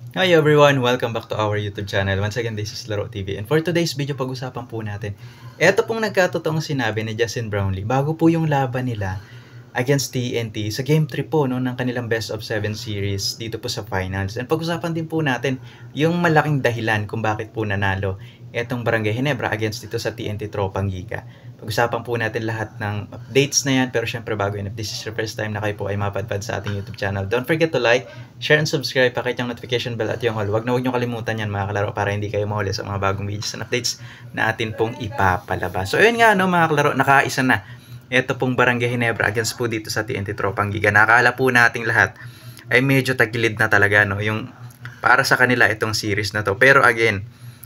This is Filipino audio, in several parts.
Hi everyone! Welcome back to our YouTube channel. Once again, this is Laro TV. And for today's video, pag-usapan po natin. Ito pong nagkatotoong sinabi ni Justin Brownlee bago po yung laban nila against TNT sa Game 3 po no, ng kanilang Best of 7 series dito po sa finals. And pag-usapan din po natin yung malaking dahilan kung bakit po nanalo etong Barangay Ginebra against dito sa TNT Tropang Giga. Pag-usapan po natin lahat ng updates na yan, pero syempre bago yun, if this is your first time na kayo po ay mapadpad sa ating YouTube channel, don't forget to like, share, and subscribe, pakit yung notification bell at yung all. Huwag nyo kalimutan yan mga kalaro para hindi kayo mahuli sa mga bagong videos and updates na atin pong ipapalabas. So ayun nga no mga kalaro, nakaisa na ito pong Barangay Ginebra against po dito sa TNT Tropang Giga. Nakakala po nating lahat ay medyo tagilid na talaga no, yung para sa kanila itong series na to. Pero again,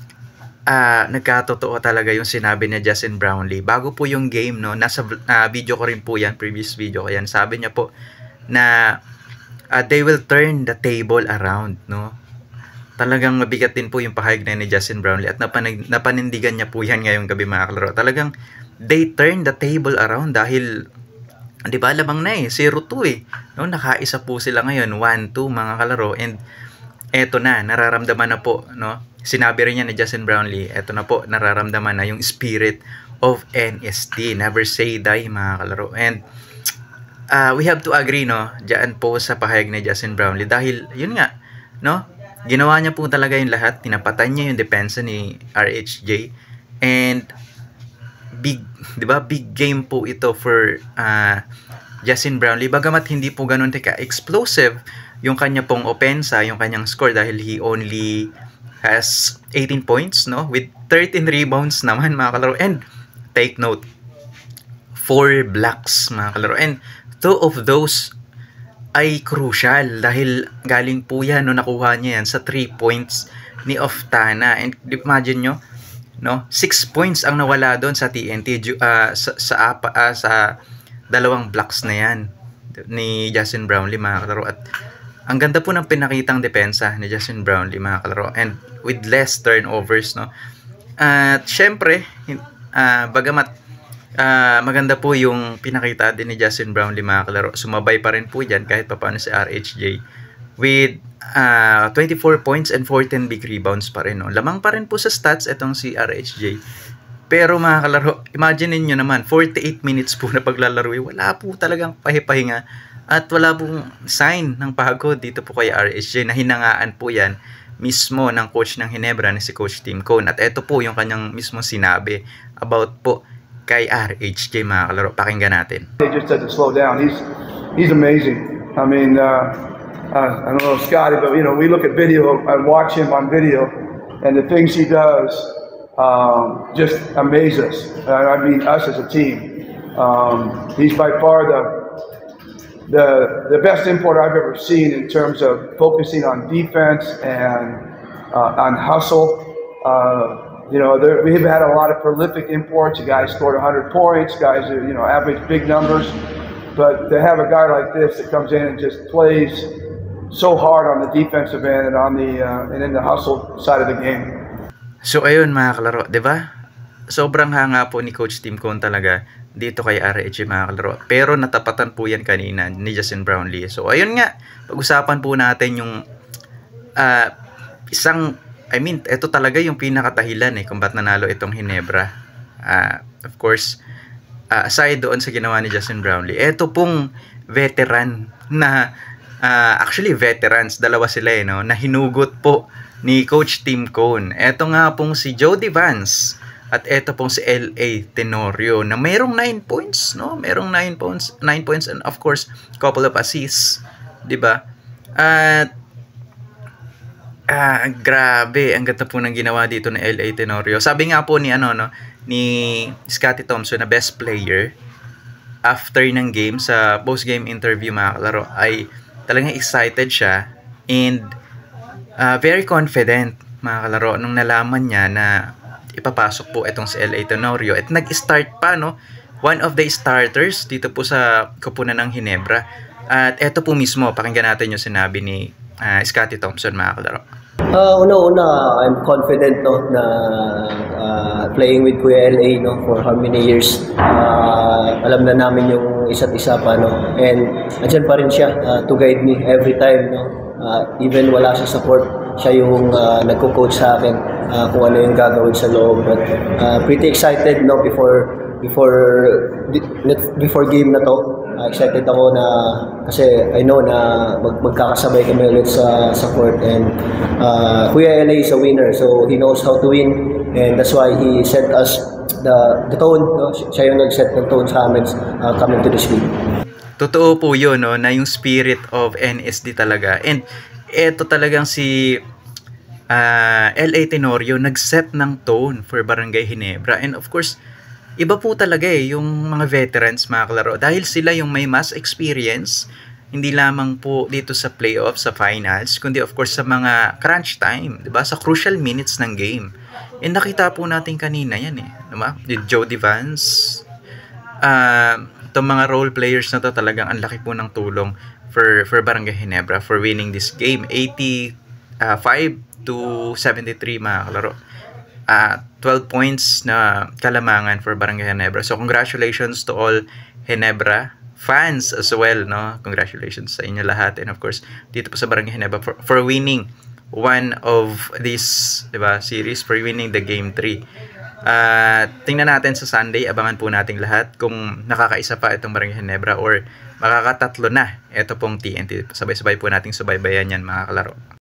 nagkatotoo talaga yung sinabi niya Justin Brownlee bago po yung game no, nasa video ko rin po yan, previous video ko yan, sabi niya po na they will turn the table around no. Talagang mabigat din po yung pahayag na ni Justin Brownlee at napanindigan niya po yan ngayong gabi mga kalaro. Talagang they turn the table around dahil di ba lamang na 0-2 no, nakaisa po sila ngayon 1-2 mga kalaro. And eto na, nararamdaman na po no, sinabi rin niya ni Justin Brownlee, eto na po, nararamdaman na yung spirit of NST. Never say die mga kalaro. And we have to agree no, dyan po sa pahayag ni Justin Brownlee dahil yun nga no, ginawa niya po talaga yung lahat, tinapatan niya yung depensa ni RHJ. And big, di ba, big game po ito for Justin Brownlee, bagamat hindi po ganun explosive yung kanya pong opensa, yung kanyang score dahil he only has 18 points no, with 13 rebounds naman mga kalaro. And take note, 4 blocks mga kalaro, and 2 of those ay crucial dahil galing po yan no, nakuha niya yan sa 3 points ni Oftana. And imagine nyo no, 6 points ang nawala doon sa TNT sa dalawang blocks na yan ni Justin Brownlee mga kalaro. At ang ganda po ng pinakitang depensa ni Justin Brownlee mga kalaro, and with less turnovers no. At syempre bagamat maganda po yung pinakita din ni Justin Brownlee mga kalaro, sumabay pa rin po dyan kahit papaano si RHJ with 24 points and 14 big rebounds pa rin no. Lamang pa rin po sa stats itong si RHJ. Pero mga kalaro, imagine niyo naman 48 minutes po na paglalaro, wala po talagang pahipahinga at wala pong sign ng pagod dito po kay RHJ, na hinangaan po yan mismo ng coach ng Ginebra na si Coach Tim Cone. At ito po yung kanyang mismo sinabi about po kay RHJ mga kalaro. Pakinggan natin. They just said to slow down. He's amazing. I mean, I don't know Scotty, but you know, we look at video and watch him on video, and the things he does just amaze us. I mean, us as a team. He's by far the best import I've ever seen in terms of focusing on defense and on hustle. You know, we've had a lot of prolific imports. Guys scored 100 points. Guys, you know, average big numbers. But to have a guy like this that comes in and just plays so hard on the defensive end and on the and in the hustle side of the game. So ayun mga kalaro, 'di ba? Sobrang hanga po ni Coach Tim Cone talaga dito kay RHJ mga kalaro. Pero natapatan po yan kanina ni Justin Brownlee. So ayun nga, pag-usapan po natin yung ito talaga yung pinakatahilan kung ba't nanalo itong Ginebra. Of course, aside doon sa ginawa ni Justin Brownlee, ito pong veteran na actually veterans, dalawa sila no, na hinugot po ni Coach Tim Cone. Ito nga pong si Jody Vance at ito pong si L.A. Tenorio na mayroong 9 points no, mayroong 9 points and of course couple of assists, 'di ba? At grabe, ang ganda po ng ginawa dito ni L.A. Tenorio. Sabi nga po ni ni Scotty Thompson na best player after ng game sa post game interview mga kalaro, ay talagang excited siya and very confident mga kalaro nung nalaman niya na ipapasok po itong si L.A. Tenorio at nag-start pa no, one of the starters dito po sa koponan ng Ginebra. At eto po mismo, pakinggan natin yung sinabi ni Scotty Thompson mga kalaro. Una-una, I'm confident no, na playing with Kuya LA no, for how many years. Alam na namin yung isa't isa pa. No? And andyan pa rin siya to guide me every time. No? Even wala siya support, siya yung nagko-coach sa akin kung ano yung gagawin sa loob. But pretty excited no before game na to. Excited ako na kasi I know na magkakasabay kami ulit sa court, and Kuya LA is a winner, so he knows how to win, and that's why he set us the tone, no? Siya yung nag-set ng tone sa amin coming to this week. Totoo po yun, no, na yung spirit of NSD talaga. And eto talagang si LA Tenorio nag-set ng tone for Barangay Ginebra. And of course, iba po talaga yung mga veterans, mga kalaro. Dahil sila yung may mass experience, hindi lamang po dito sa playoffs, sa finals, kundi of course sa mga crunch time, diba? Sa crucial minutes ng game. And nakita po natin kanina yan diba? With Jody Vance, itong mga role players na to talagang ang laki po ng tulong for Barangay Ginebra for winning this game. 85-73 mga kalaro. 12 points na kalamangan for Barangay Ginebra. So congratulations to all Ginebra fans as well, no? Congratulations sa inyo lahat, and of course dito po sa Barangay Ginebra for winning one of this, diba, series, for winning the game 3. Tingnan natin sa Sunday, abangan po nating lahat kung nakakaisa pa itong Barangay Ginebra or makakatatlo na ito pong TNT. Sabay-sabay po nating subaybayan yan, mga kalaro.